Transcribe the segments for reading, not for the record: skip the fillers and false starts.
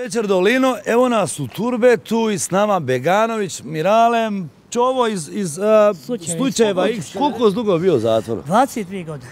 večer Dolino, evo nas u Turbetu i s nama Beganović, Miralem, Čovo iz slučajeva X. Koliko je dugo bio u zatvoru? 22 godine.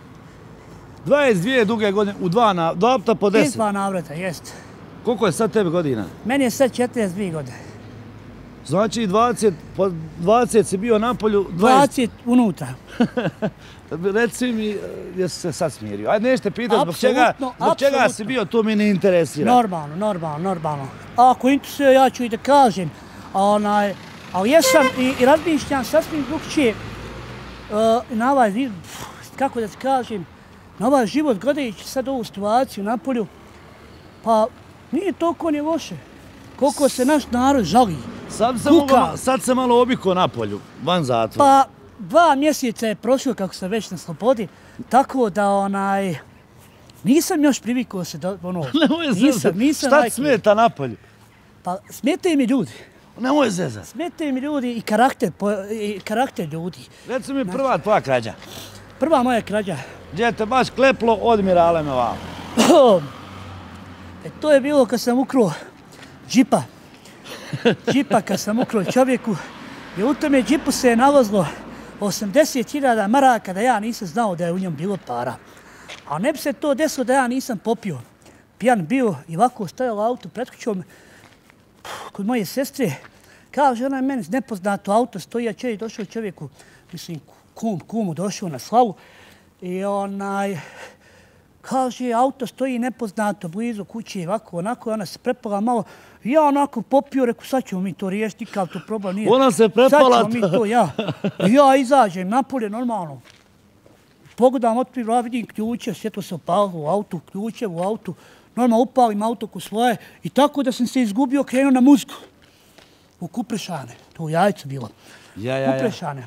22 duge godine, u dva puta po 10? Iz dva navrata, jest. Koliko je sad tebi godina? Meni je sad 42 godine. Znači 20 si bio na polju, 20 unutra. Reci mi, jesi se sad smirio? Ajde, nećete pitati zbog čega si bio, to mi ne interesira. Normalno. A ako interesuje, ja ću i da kažem. Ali jesam i razmišljam sasvim drugčije na ovaj, kako da ti kažem, na ovaj život gledajući sad ovu situaciju na polju, pa nije toliko ni loše. Koliko se naš narod žali. Sad se malo obiko na polju, van zatvora. Pa 2 mjeseca je prošlo kako sam već na slobodi, tako da nisam još privikao se da nisam. Šta ti smeta na polju? Pa smetaju mi ljudi. Nemoj zezat. Smetaju mi ljudi i karakter ljudi. Reci mi prva tvoja krađa. Prva moja krađa. Gdje te baš kleplo od Miraleme vamo? To je bilo kad sam ukrao džipa. Džipa kad sam ukrao čovjeku. I u tome džipu se je nalazilo 80.000 maraka da ja nisam znao da je u njom bilo para. A ne bi se to desilo da ja nisam popio. Pijan bio i ovako stajalo auto pred kućom kod moje sestre. Kaže, ona je meni nepoznato auto stoji, a čovjek došao čovjeku, mislim, kumu došao na slavu. I kaže, auto stoji nepoznato, blizu kuće, ovako, onako, ona se prepala malo. Ja onako popio, reku, sad ćemo mi to riješiti, kao to problem nije. Ona se prepala. Sad ćemo mi to, ja. Ja izađem napolje, normalno. Pogledam, otkrivam, vidim ključe, svjetlo se opalilo u autu, ključe u autu. Normalno upalim auto ko svoje i tako da sam se izgubio, krenuo na muziku. U Kuprešane, to u Jajcu bilo. Kuprešane.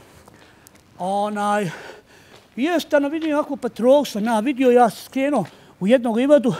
Jeste, vidim ovako patrol sam, vidio, ja sam skrenuo u jednog livadu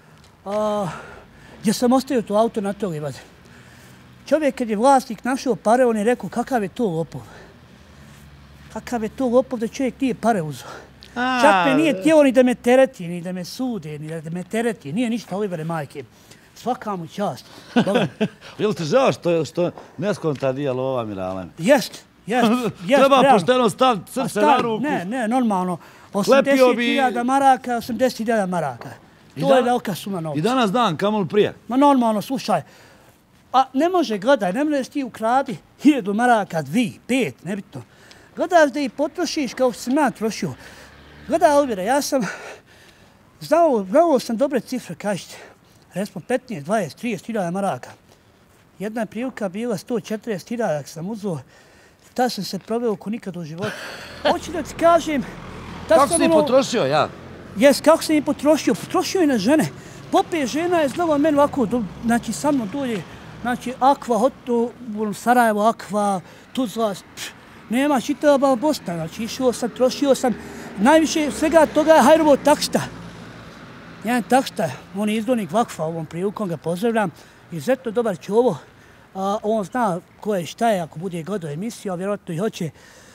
gdje sam ostavio to auto na toj livadi. Čovjek kad je vlasnik našao pare, on je rekao kakav je to lopov. Kakav je to lopov da čovjek nije pare uzeo. Čak me nije htjelo ni da me tereti, ni da me sude, ni da me tereti. Nije ništa, Olivere majke. Svaka mu čast. Jel ti žao što ne skonta nije lova Miralem? Jest. Treba pošteno staviti srce na ruku. Ne, normalno. 80.000 maraka, 80.000 maraka. To je velika suma novca. I danas dan, kamoli prije? Ma normalno, slušaj. A ne može, gledaj, ne možeš ti ukradi 1000 maraka, 2, 5, nebitno. Gledaš da ih potrošiš kao što sam ja trošio. Gledaj, Olivera, ja sam znao sam dobre cifre, kažete. Recimo 15, 20, 30.000 maraka. Jedna je prilika bila 140.000 kad sam uzeo. Tad sam se proveo ko nikad u životu. Hoću da ti kažem... Kako si ih potrošio, ja? Jes, kako sam ih potrošio? Potrošio i na žene. Popije žena je znala meni ovako, znači sa mnom dolje, znači Akva, Hoto, Sarajevo, Akva, Tuzla, nema čitava Bosna, znači išao sam, trošio sam. Najviše svega toga je hajrovo taksta. Jedan taksta, on je izbornik Vakfa, ovom prilikom ga pozdravljam. Izuzetno dobar Čovo. On zna ko je šta je, ako bude gledao emisiju, a vjerojatno i hoće.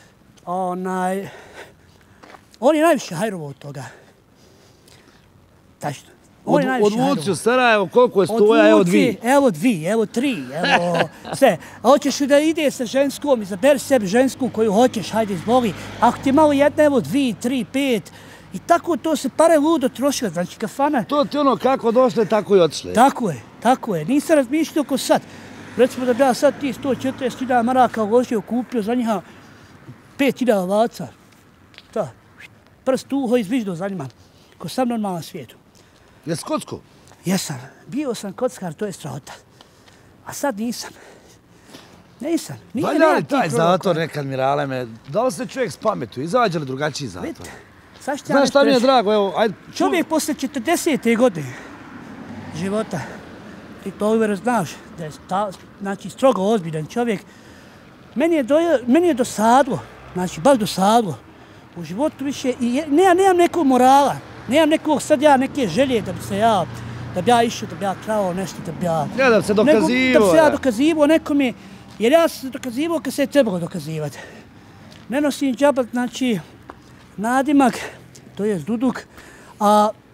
On je najviše hajrovo od toga. Tačno. Od Vuci u Sarajevo, koliko je stoja? Evo 2. Evo 2, evo 3, evo sve. A hoćeš da ide sa ženskom, izaberi sebi žensku koju hoćeš, hajde izvoli. Ako ti je malo jedna, evo 2, 3, 5. I tako to se pare ludo trošile, znači kafana. To ti ono kako došle, tako i otišle. Tako je. Nisam razmišljao ko sad. Recimo da bi ja sad ti 140.000 maraka uložio, kupio za njiha 5.000 ovaca. Da, prst uho izviždo za njima. Ko sam normalan svijetu. Jesi kocko? Jesam. Bio sam kockar, to je strahota. A sad nisam. Nisam. Valja li taj zatvor nekad, Miraleme? Da li se čovjek s pametu? Izađe li drugačiji zatvor? Znaš šta mi je drago? Evo, ajde. Čovjek posle 40. godine života, ti to Olivera znaš, da je znači strogo ozbiljan čovjek, meni je dosadlo, znači baš dosadlo. U životu više, i nemam nekog morala, nemam nekog sad ja neke želje da bi ja išao, da bi ja krao nešto, da bi ja... Ja, da bi se dokazivao. Da bi se ja dokazivao nekome, jer ja sam se dokazivao kad se je trebalo dokazivati. Ne nosim džabat, znači, nadimak, to je Duduk, a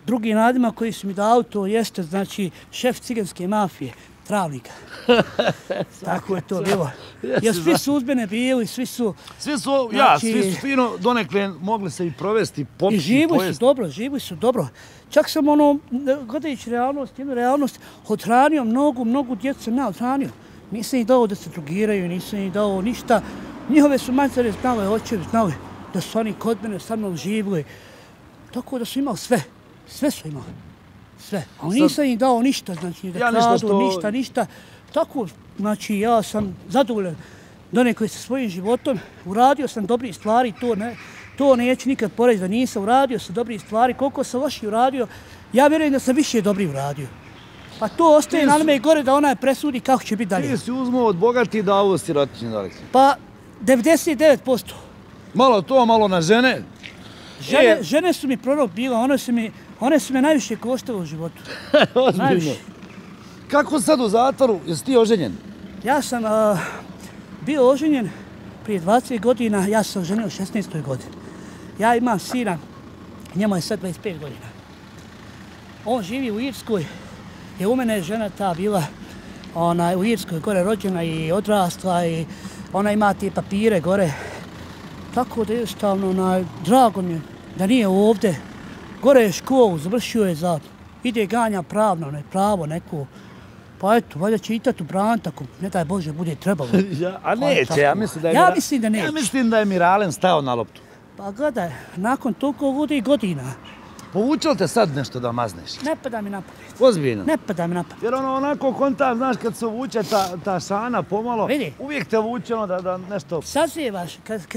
Drugi nadimak koji su mi dali to jeste, znači, šef ciganske mafije, Travnika. Tako je to bilo. Jer svi su uzbene bili, svi su... Svi su fino donekle mogli se i provesti, popiti, I živi su dobro. Čak sam gledajući jednu realnost, odhranio mnogo djecu sam ja odhranio. Nisam ih dao da se drogiraju, nisam ih dao ništa. Njihove su majcare znale, očevi znali da su oni kod mene sa mnom živili. Tako da su imali sve. Sve su imali. Sve. Ali nisam im dao ništa, znači da kradu, ništa. Tako, znači ja sam zadovoljan donekle sa svojim životom. Uradio sam dobrih stvari, to neću nikad poreći da nisam. Uradio sam dobrih stvari. Koliko sam loših uradio, ja vjerujem da sam više dobrih uradio. Pa to ostaje na nama i gore da onaj presudi kako će biti dalje. Ti si uzmo od bogati da ovo sirotinje dalje. Pa 99%. Malo to, malo na žene. Žene su mi prorok bila, one su me najviše koštale u životu. Ozbiljno. Kako sad u zatvoru? Jesi ti oženjen? Ja sam bio oženjen prije 20 godina, ja sam oženio u 16. godini. Ja imam sina, njemu je sad 25 godina. On živi u Irskoj, u mene je žena ta bila u Irskoj gore rođena i odrasla i ona ima te papire gore. Tako da jednostavno, drago mi je da nije ovdje. Gore je školu, završio je ide ganja pravo neko. Pa eto, valjda će itatu braniti ako, ne daj Bože, bude trebalo. A neće, ja mislim da je... Ja mislim da neće. Ja mislim da je Miralem stao na loptu. Pa gledaj, nakon toliko godina. Povuče li te sad nešto da mazneš? Ne pada mi na pamet. Ozbiljno? Ne pada mi na pamet. Jer onako konta, znaš, kad se vuče ta šana pomalo, uvijek te vuče da nešto... Sazrijevaš,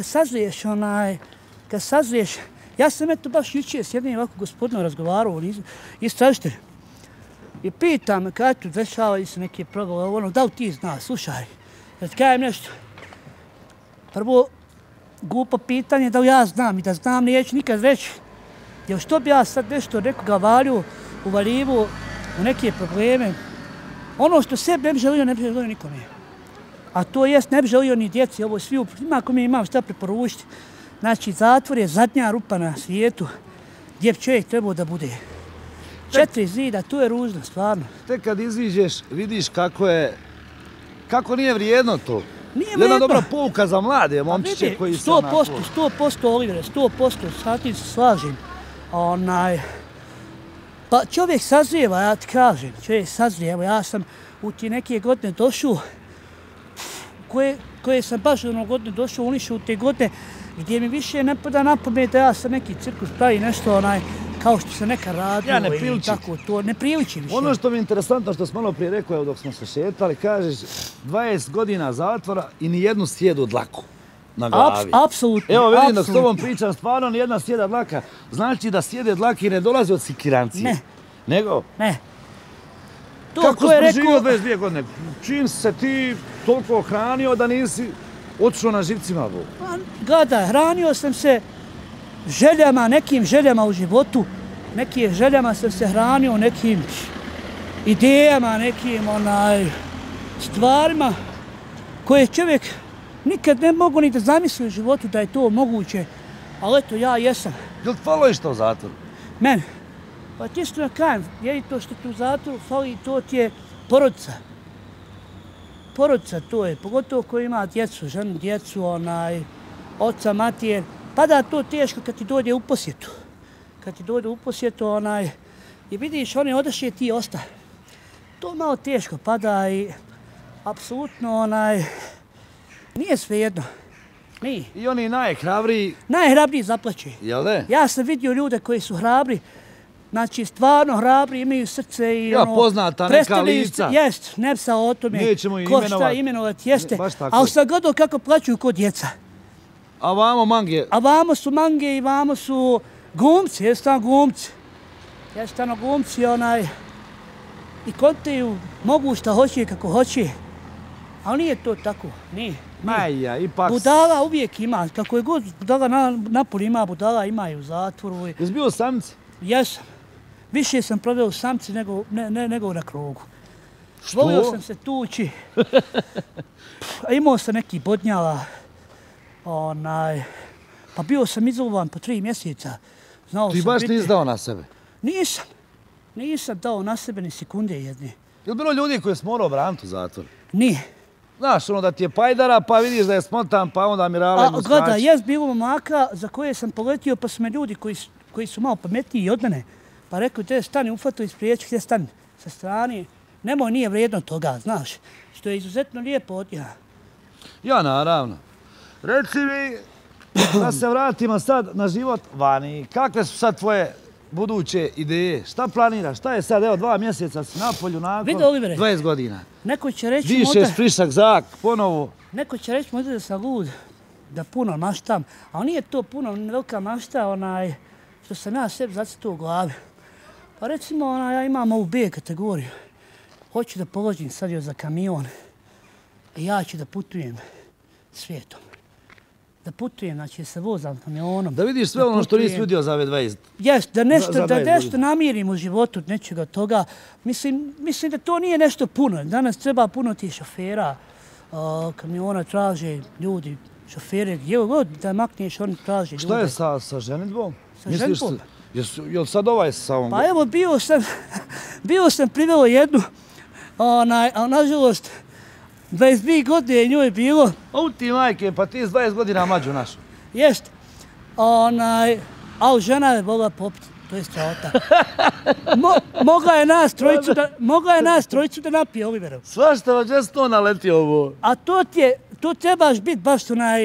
kad sazriješ, ja sam eto baš jučer s jednim ovako gospodinom razgovarao, istražitelj. I pita me kada tu dešavaju se neke progovore, da li ti znaš, slušaj, da ti kajem nešto. Prvo, glupo pitanje da li ja znam i da znam neću nikad reći. Jer što bi ja sad nešto nekoga uvalivo u neke probleme, ono što sebi ne bi želio, ne bi želio nikome. A to jest, ne bi želio ni djeci, ovo svi, ako mi imam šta preporučiti. Znači, zatvor je zadnja rupa na svijetu gdje bi čovjek trebao da bude. 4 zida, to je ružno, stvarno. Tek kad iziđeš, vidiš kako nije vrijedno to. Nije vrijedno. Jedna dobra pouka za mlade momčiće koji se onako... 100% Olivere, 100%, sa tim se slažem. Pa čovjek sazrijeva, ja ti kažem, ja sam u ti neke godine došao, koje sam baš godine došao, unišao u te godine, gdje mi više ne pada na pamet da ja sam neki cirkus pravi nešto kao što se neka radio i tako to, ne priliči više. Ono što mi je interesantno, što smo malo prije rekao, evo dok smo se šetali, kažeš 20 godina zatvora i nijednu sjedu dlaku na glavi. Apsolutno. Evo vidim dok s tobom pričam, stvarno nijedna sjeda dlaka, znači da sjede dlaki ne dolazi od sikirancije. Ne. Nego? Ne. Kako si preživio 22 godine? Čim se ti toliko hranio da nisi otišao na živcima? Gledaj, hranio sam se nekim željama u životu, nekim željama sam se hranio, nekim idejama, nekim stvarima koje čovjek nikad ne mogu ni da zamisli u životu da je to moguće, ali eto, ja jesam. Jel' ti falo što u zatvoru? Meni? Pa ti što ja kajem, je to što ti u zatvoru fali, to ti je porodica. Porodica to je, pogotovo ko ima djecu, ženu, djecu, oca, matijer, pada to teško kad ti dođe u posjetu. Kad ti dođe u posjetu, i vidiš, oni odaše, ti osta. To malo teško pada i apsolutno, nije svejedno. Nije. I oni najhrabriji... Najhrabriji zaplaće. Jel' ne? Ja sam vidio ljude koji su hrabri, znači stvarno hrabri, imaju srce i poznata neka lica. Jest, ne psa o tome. Nećemo ko šta imenovati, jeste. Ali sam gledao kako plaćuju kod djeca. A vamo mange? A vamo su mange i vamo su glumci, jednostavno glumci. Jednostavno glumci, i kontaju, mogu šta hoće kako hoće. Ali nije to tako, nije. Maja, ipak... Budala uvijek ima, kako je god budala napoli ima, budala ima i u zatvoru. Jesi bio u samici? Jesam. Više sam proveo u samci nego na krugu. Što? Volio sam se tući. Imao sam neki bodnjala. Pa bio sam izolovan po 3 mjeseca. Ti baš nisi dao na sebe? Nisam dao na sebe ni sekunde jedne. Je li bilo ljudi koji su morao braniti u zatvor? Nije. Znaš, ono da ti je pajdara, pa vidiš da je smontan, pa onda Mirale mu skače. Gleda, jest bilo momaka za koje sam poletio, pa su me ljudi koji su malo pametniji od mene, pa rekao, te stani, ufatao iz priječi, gdje stani sa strane. Nemoj, nije vrijedno toga, znaš, što je izuzetno lijepo od ja. Ja, naravno. Reci mi, da se vratimo sad na život vani. Kakve su sad tvoje buduće ideje? Šta planiraš? Šta je sad? Evo, 2 mjeseca si na polju nakon 20 godina. Neko će reći dišeš frišak zrak, ponovo. Neko će reći možda da sam lud, da puno maštam, ali nije to puno velika mašta, što sam ja sebi zacrtao u glavi. Pa recimo, ja imam ovu B kategoriju. Hoću da položim sad još za kamion i ja ću da putujem svijetom. Da putujem, znači se vozam kamionom. Da vidiš sve ono što nisi vidio za ove 20. Jest, da nešto namirim u životu, nečega toga. Mislim da to nije nešto puno. Danas treba puno tih šofera, kamiona traže ljudi, šofere, gdje god da makneš, oni traže ljude. Šta je sa ženitbom? Sa ženitbom? Jel sad ovaj sa ovom? Pa evo, bio sam priveo jednu, a nažalost, 22 godine njoj je bilo. A u ti majke, pa ti s 20 godina mlađu našu. Jest. Ali žena je volila popiti, to je strahota. Mogla je nas trojicu da napije, Oliverov. Svašta vam, gdje si to naletio ovo? A to trebaš biti baš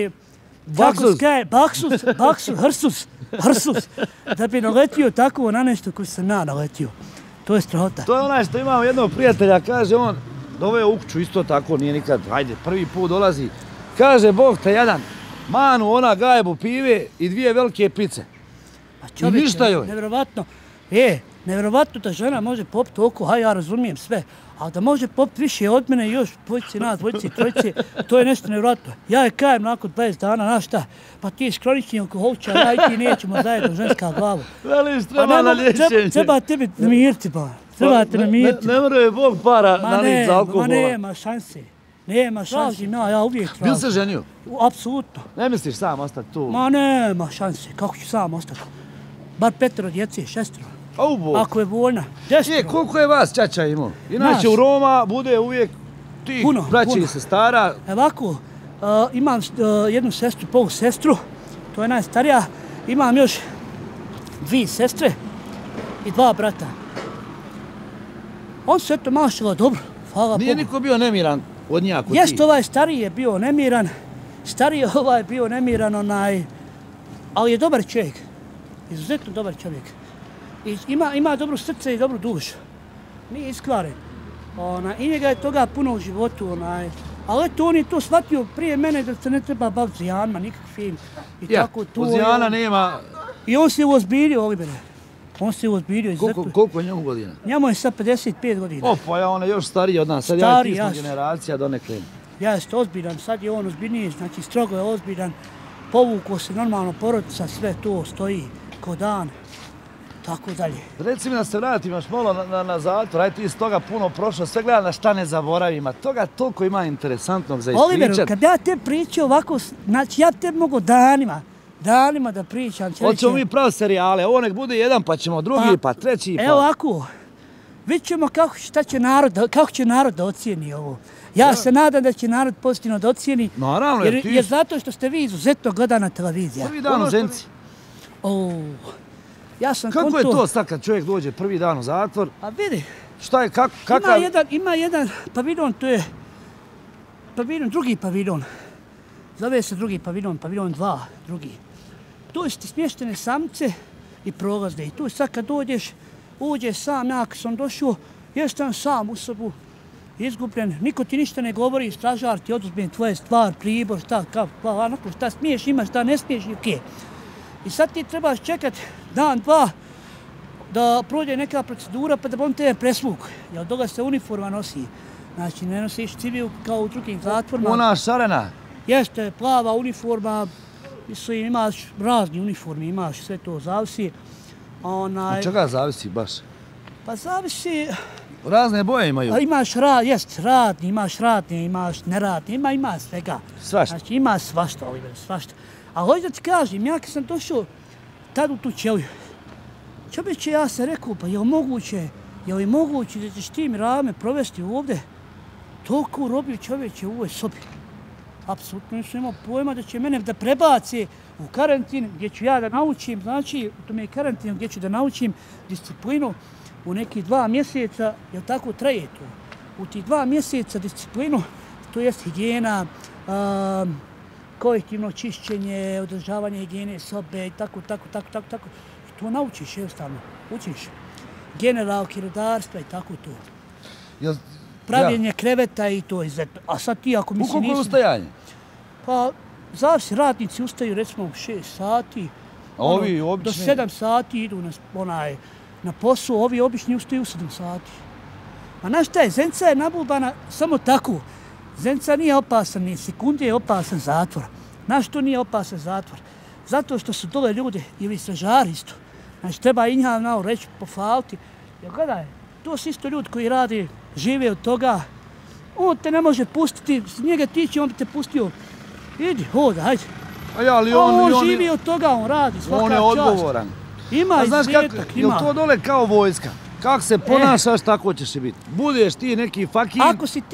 hrsus, da bi naletio tako na nešto koji sam ja naletio. To je strahota. To je onaj što imamo jednog prijatelja, kaže on, doveo u kuću isto tako, nije nikad, hajde, prvi put dolazi. Kaže, Bog te jadan, manu, ona gajbu pive i 2 velike pice. I ništa joj. Nevjerovatno. Nevjerovatno da žena može popiti oko, ja razumijem sve, ali da može popiti više od mene i još dvojici, trojici, to je nešto nevjerovatno. Ja je kajem nakon 20 dana, znaš šta, pa ti s kroničnim alkoholčar, ja i ti nećemo zajedno ženska glavu. Veliš, treba na liječenje. Treba tebi namiriti, ba. Treba te namiriti. Ne mora je Bog para naliti za alkohola. Ma nema šanse. Nema šanse, ja uvijek tražim. Bil se ženio? Apsolutno. Ne misliš sam ostati tu? Ma nema šanse, kako ću sam ostati? Bar 5 djece, 6. Ako je voljna. 10. Koliko je vas čača imao? Inače u Roma bude uvijek tih braći i sestara. Ovako, imam jednu sestru, polusestru, to je najstarija. Imam još 2 sestre i 2 brata. On se eto mašala dobro, hvala Bogu. Nije niko bio nemiran od njih ako ti? Jest, ovaj stariji je bio nemiran. Ali je dobar čovjek. Izuzetno dobar čovjek. Ima dobro srce i dobru dušu. Nije iskvaren. I njega je toga puno u životu. Ali eto, on je to shvatio prije mene da se ne treba baviti zijanima, nikakvim. Od zijana nema... I on se uozbiljio, Olibere. On se uozbiljio izuzetno. Koliko je njemu godina? Njemu je sad 55 godina. Pa on je još stariji od nas. Sad ja i ti smo generacija donekle. Jeste, ozbiljan. Sad je on ozbiljniji, znači strogo je ozbiljan. Povukao se normalno porodica, sve to stoji ko dan. Tako dalje. Reci mi da se vratim još malo na zatvor, aj ti iz toga puno prošlo, sve gledam na šta ne zaboravim, a toga toliko ima interesantnog za ispričat. Oliveru, kad ja te pričam ovako, znači ja te mogu danima da pričam. Hoćemo mi pravi serijale, ovo nek bude jedan, pa ćemo drugi, pa treći. Evo ovako, vidit ćemo kako će narod da ocijeni ovo. Ja se nadam da će narod pozitivno da ocijeni. Naravno, jer zato što ste vi izuzetno gledana televizija. Prvi dan u Zenci. Kako je to sad kad čovjek dođe prvi dan u zatvor? A vidi, šta je, kakav... Ima jedan paviljon, to je drugi paviljon. Zove se drugi paviljon, paviljon 2, drugi. Tu su ti smještene samce i prolazne. I tu sad kad dođeš, uđeš sam, ja kad sam došao, jesam sam u sobu, izgubljen, niko ti ništa ne govori, stražar ti oduzme tvoje stvar, pribor, šta smiješ imaš, šta ne smiješ i okej. I sad ti trebaš čekati dan, 2, da prođe neka procedura pa da on tebe presvuku. Jer toga se uniforma nosi. Znači ne nosiš civil kao u drugim zatvorima. Ona šarena? Jeste, plava uniforma, imaš razni uniformi, imaš sve to, zavisi. Od čega zavisi baš? Pa zavisi... Razne boje imaju? Imaš radni, imaš neradni, ima svega. Svašta? Znači ima svašta, Oliver, svašta. A hoću da ti kažem, ja kad sam došao tad u tu ćeliju, čovječe, ja sam rekao, pa je li moguće da ćeš ti Mirame provesti ovdje toliko robiju čovječe u ovoj sobi? Apsolutno nisam imao pojma da će mene da prebaci u karantin gdje ću ja da naučim, znači to mi je karantin gdje ću da naučim disciplinu u nekih 2 mjeseca, jel tako traje to? U tih 2 mjeseca disciplinu, to jest higijena, kolektivno čišćenje, održavanje higijene sobe i tako. I to naučiš jednostavno, učiš. Generalki, rudarstva i tako to. Pravljenje kreveta i to izuzetno. A sad ti ako misli nisi... U koliko je ustajanje? Pa, zavisi, radnici ustaju recimo u 6 sati. A ovi obični? Do 7 sati idu na posao, ovi obični ustaju u 7 sati. A znaš šta je, Zenica je nabubana samo tako. Zenica nije opasan, ni sekunde je opasan zatvor. Znaš što nije opasan zatvor? Zato što su dole ljudi ili stražari isto. Znači treba i njih reći, pofaliti. Jer gledaj, to su isto ljudi koji radi, žive od toga. On te ne može pustiti, s njega tiče, on bi te pustio. Idi, hoda, hajde. On živi od toga, on radi, svaka čast. On je odgovoran. Ima izvjetak, ima. Je to dole kao vojska? Kako se ponašaš, tako ćeš i biti. Budeš ti neki fakir... Ako si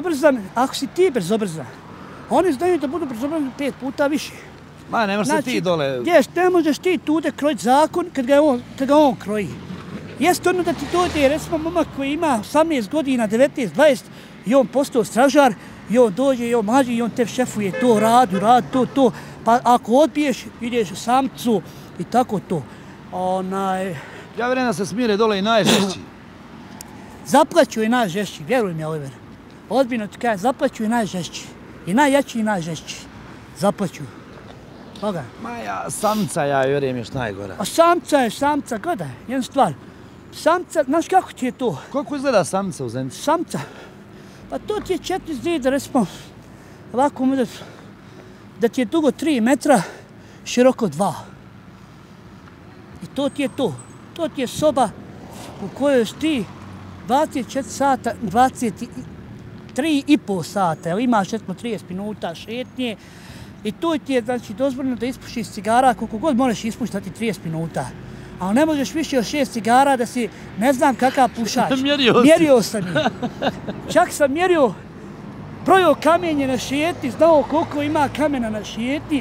ti bezobrzan, oni znaju da budu bezobrzni 5 puta više. Ma, ne možeš se ti dole... Ne možeš ti tude krojiti zakon kad ga on kroji. Jeste ono da ti dođe, recimo, momak koji ima 18 godina, 19, 20, i on postao stražar, i on dođe, i on mlađi, i on te šefuje to, radi, to. Pa ako odbiješ, ideš u samcu i tako to. Ja vjerujem da se smire dole i najžešći. Zaplaću i najžešći, vjeruj mi, Oliver. Ozbiljno ti kažem, zaplaću i najžešći. I najjači i najžešći. Zaplaću. Koga? Samca, ja vjerujem, još najgora. A samca, gledaj, jedna stvar. Samca, znaš kako ti je to? Koliko izgleda samca u Zenici? Samca? Pa to ti je 4 zida, recimo, ovako da ti je dugo 3 metra, široko 2. I to ti je to. To ti je soba u kojoj ti 24 sata, 23,5 sata, evo imaš recimo 30 minuta šetnje i tu ti je znači dozvoljeno da ispušiš cigara koliko god možeš ispuštati 30 minuta. Ali ne možeš više od 6 cigara da si ne znam kakav pušač. Mjerio sam ih. Čak sam mjerio, brojio kamenje na šetnji, znao koliko ima kamena na šetnji.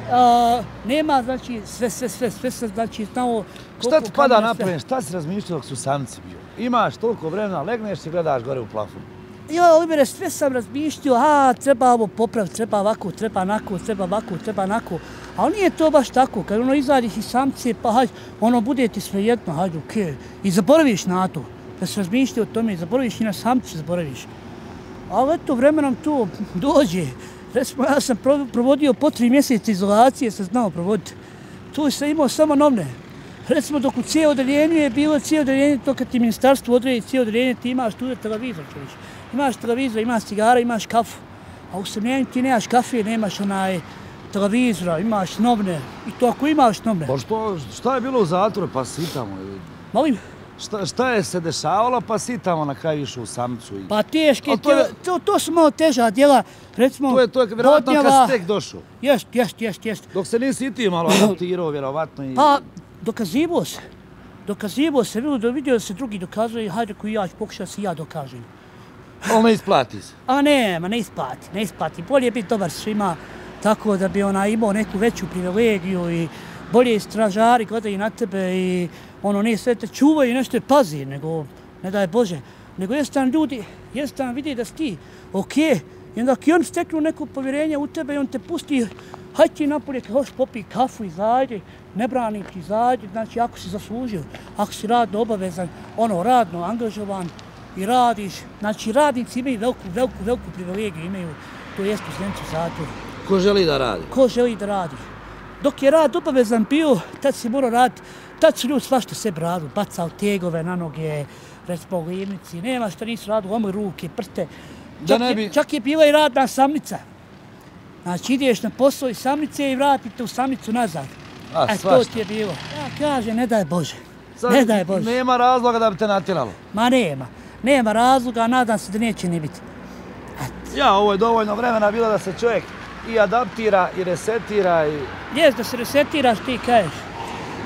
Nema, znači, sve se, znači, znao... Šta ti pada napravljeno? Šta si razmišljao dok su samci bio? Imaš toliko vremena, legneš i gledaš gore u plafonu. Olivere, sve sam razmišljao, treba ovo popraviti, treba ovako, treba onako, treba ovako, treba onako. Ali nije to baš tako, kad izađeš iz samce, pa hajde, bude ti svejedno, hajde, okej. I zaboraviš na to, da se razmišljao o tome, zaboraviš i na samce zaboraviš. Ali eto, vremenom to dođe. Recimo, ja sam provodio po 3 mjeseca izolacije, sam znao provoditi. Tu sam imao samo novne. Recimo, dok u cijelo odeljenju je bilo cijelo odeljenje, to kad ti ministarstvo odredi cijelo odeljenje, ti imaš tu televizor, čovječ. Imaš televizor, imaš cigara, imaš kafu. A u samljenju ti nemaš kafe, nemaš televizora, imaš novne. I to ako imaš novne. Pa šta je bilo u zatvoru, pa sitamo? Molim? Šta je se dešavalo, pa sitamo na kraju išao u samcu? Pa teške, to su malo teža djela, recimo... To je vjerovatno kad si tek došao. Jest. Dok se nisi i ti malo adaptirao, vjerovatno i... Pa, dokazivao se, vidio da se drugi dokazuje, hajde koji ja ću pokušati se ja dokažem. Ali ne isplati se? A ne isplati. Bolje je biti dobar svima, tako da bi imao neku veću privilegiju i bolje stražari gledaju na tebe i ne sve te čuvaju i nešto je pazi, nego, ne daj Bože, nego jednostavno ljudi, jednostavno vidi da si ti okej, i onda ako i on steknu neko povjerenje u tebe i on te pusti, hajde ti napolje, kad hoćeš popij kafu, izađi, ne brani ti, izađi, znači ako si zaslužio, ako si radno obavezan, radno angažovan i radiš, znači radnici imaju veliku privilegiju, imaju, to jest u Zenicu zatvoru. Ko želi da radi? Ko želi da radi. Dok je rad obavezan bio, tad si morao raditi, tad su ljudi svašta sebi radili, bacali tegove na noge, recimo u livnici, nema šta nisu radili, omoj ruke, prste. Čak je bila i radna samnica. Znači ideš na posao iz samnice i vratite u samnicu nazad. To ti je bilo. Ja kažem, ne daj Bože. Nema razloga da bi te natjeralo? Ma nema razloga, a nadam se da neće ni biti. Ovo je dovoljno vremena bilo da se čovjek i adaptira i resetira i... Jes, da se resetiraš, ti kažeš.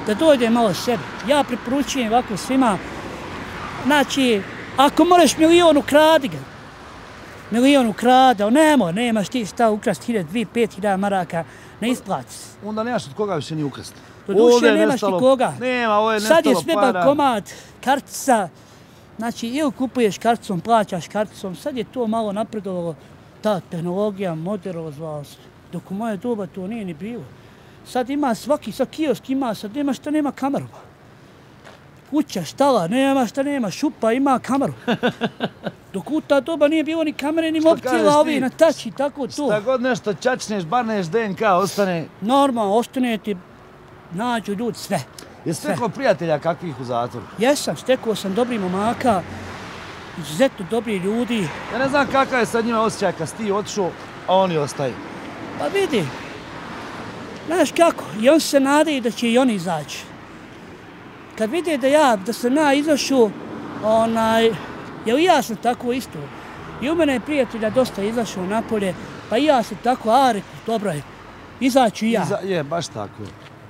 da dođe malo sebi. Ja preporučujem ovako svima, znači, ako moraš milion ukradi ga, milion ukrada, nemaš ti šta ukrasti 2-5 maraka, ne isplati se. Onda nemaš od koga više ni ukrasti. Do duše nemaš nikoga. Nema, ovo je nestalo para. Sad je sve bankomat, kartica, znači ili kupuješ karticom, plaćaš karticom, sad je to malo napredovalo, ta tehnologija, moderno zvao se. Dok u moje doba to nije ni bilo. Sad ima svaki, sad kiosk ima, sad nema šta nema kameru. Kuća, štala, nema šta nema, šupa ima kameru. Dok u ta doba nije bilo ni kamere, ni mobitela, ovi na touch i tako to. Šta god nešto čačneš, barneš DNK, ostane... Normalno, ostane ti, nađu ljudi sve. Jesi stekao prijatelja kakvih u zatvoru? Jesam, stekao sam dobrih momaka, izuzetno dobri ljudi. Ja ne znam kakav je sad njima osjećaj kad si ti otišao, a oni ostaju. Pa vidi, znaš kako, i on se nadaju da će i oni izaći. Kad vide da sam ja izašao, jer i ja sam tako isto. I u mene je prijatelja dosta izašao napolje, pa i ja sam tako, dobro je, izaću i ja. Je, baš tako.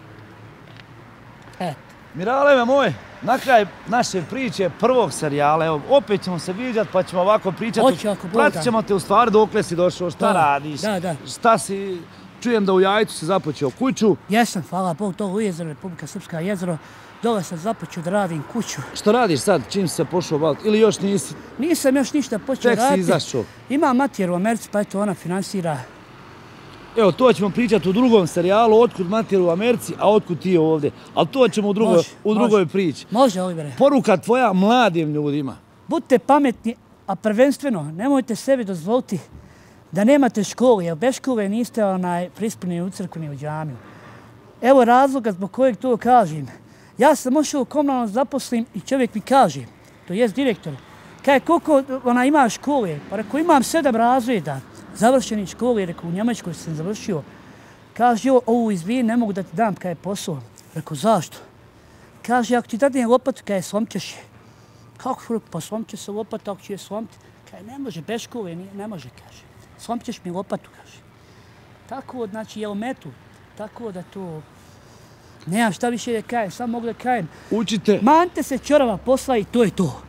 Eto. Miraleme moj, na kraj naše priče prvog serijala, evo, opet ćemo se viđati pa ćemo ovako pričati. Pratit ćemo te u stvari dokle si došao, šta radiš, šta si, čujem da u Jajcu si započeo kuću. Jesam, hvala Bog, to u jezero, Republika Srpska jezero. Dole sam započeo da radim kuću. Što radiš sad, čim si se pošao baviti, ili još nisi? Nisam još ništa počeo raditi. Tek si izašao. Imam mater u Americi, pa eto ona finansira. Evo, to ćemo pričati u drugom serijalu, otkud mater u Americi, a otkud ti ovdje. Ali to ćemo u drugoj priči. Može, Olivere. Poruka tvoja mladim ljudima. Budite pametni, a prvenstveno nemojte sebi dozvoliti da nemate školu, jer bez škole niste prispunjeni u crkvu ni u džamiju. Evo razloga zbog kojeg to kažem. Ja sam ušao u komunalno zaposlim i čovjek mi kaže, to jest direktor, koliko ima škole, pa rekao imam 7 razreda završenih škole, rekao u Njemačkoj sam završio. Kaže, izvini, ne mogu da ti dam kaj je posao. Rekao, zašto? Kaže, ako ti dadem lopatu, kaj je slomćeš je. Kako? Pa slomće se lopata, ako će je slomiti. Kaj ne može, bez škole ne može, kaže. Slomćeš mi lopatu, kaže. Tako, znači, jel metu, tako da to... Nemam šta više da kajem, samo mogu da kajem. Učite. Mante se čorava posla i to je to.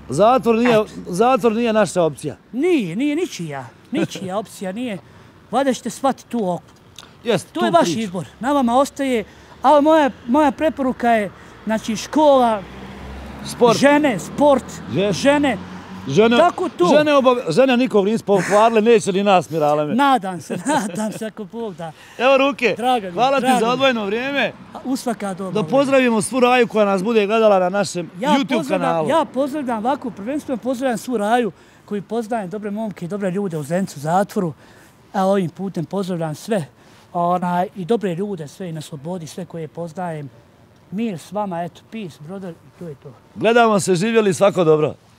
Zatvor nije naša opcija. Nije ničija. Ničija opcija nije. Valjda ćete shvatiti tu oko. To je vaš izbor. Na vama ostaje, ali moja preporuka je, znači, škola, žene, sport, žene. Tako to. Žene nikog nisu pokvarile, neće ni nas, Miraleme. Nadam se, ako Bog da. Evo ruke, hvala ti za odvojeno vrijeme. Usvaka dobro. Da pozdravimo svu Raju koja nas bude gledala na našem YouTube kanalu. Ja pozdravljam ovako, prvenstveno pozdravljam svu Raju koji poznajem dobre momke i dobre ljude u Zencu zatvoru. A ovim putem pozdravljam sve i dobre ljude, sve i na slobodi, sve koje poznajem. Mir s vama, eto, peace, brother, to je to. Gledamo se, živjeli, svako dobro.